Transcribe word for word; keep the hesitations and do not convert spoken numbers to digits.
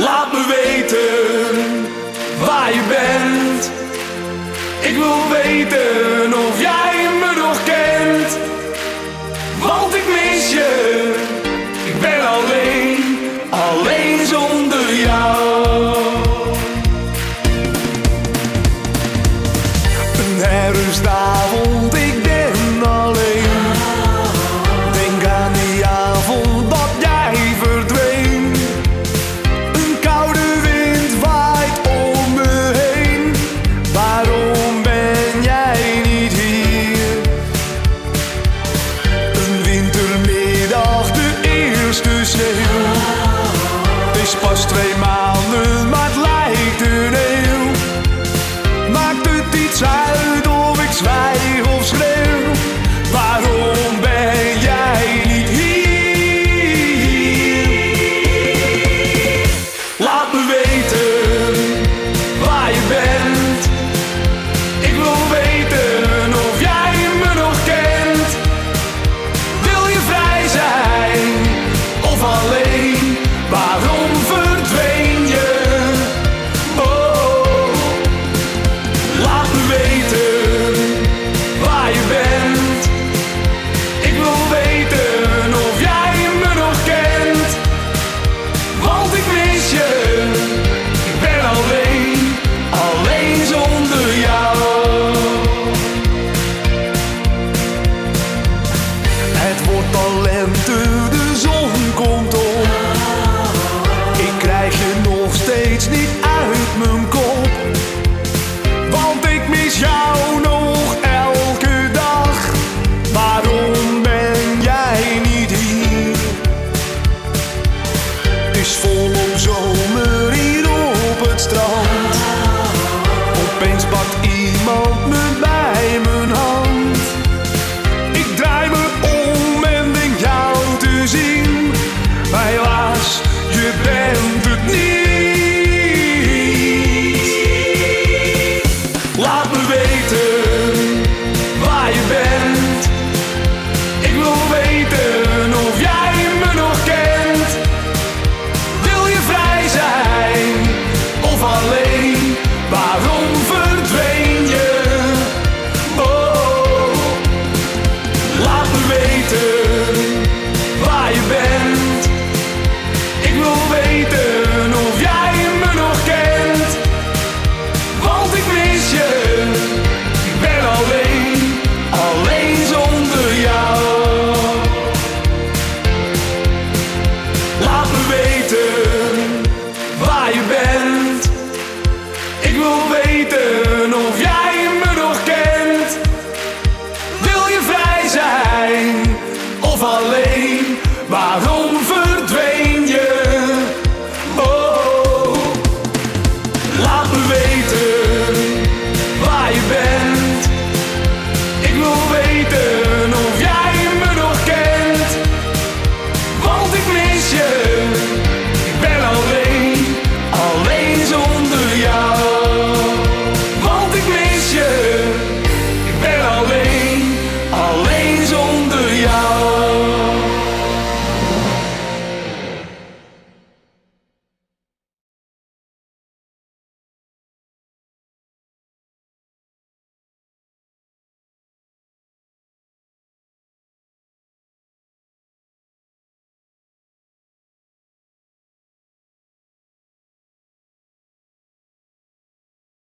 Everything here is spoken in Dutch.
Laat me weten waar je bent. Ik wil weten of jij me nog kent. Want ik mis je. Ik ben alleen, alleen zonder jou. Een herfstavond, ik ben alleen. Denk aan die avond dat jij verdween. Een koude wind waait om me heen. Waarom ben jij niet hier? Een wintermiddag, de eerste sneeuw. Het is pas twee maanden, maar het lijkt een eeuw. Maakt het iets uit of ik zwijg of schreeuw? Waarom ben jij niet hier? Laat me weten waar je bent. Ik wil weten of jij me nog kent. Wil je vrij zijn of alleen? Waarom verdween je? Oh, laat me weten waar je bent. Ik wil weten of jij me nog kent. Want ik mis je. Ik ben alleen, alleen zonder jou. Het wordt al lente, de zon komt op. Ik krijg je nog steeds niet uit mijn kop. Want ik mis jou nog elke dag. Waarom ben jij niet hier? Het is volop zomer hier op het strand. Opeens pakt iemand me bij mijn hand. Ik draai me om en denk jou te zien. Maar helaas, je bent het niet. Laat me weten waar je bent. Ik wil weten of jij me nog kent. Wil je vrij zijn of alleen? Waarom verdween je? Oh, laat me weten waar je bent. Ik wil weten of jij me nog kent. Want ik mis je. Ik ben alleen, alleen zonder jou. Laat me weten waar je bent. Ik wil weten of jij me nog kent. Wil je vrij zijn of alleen? Waarom verdween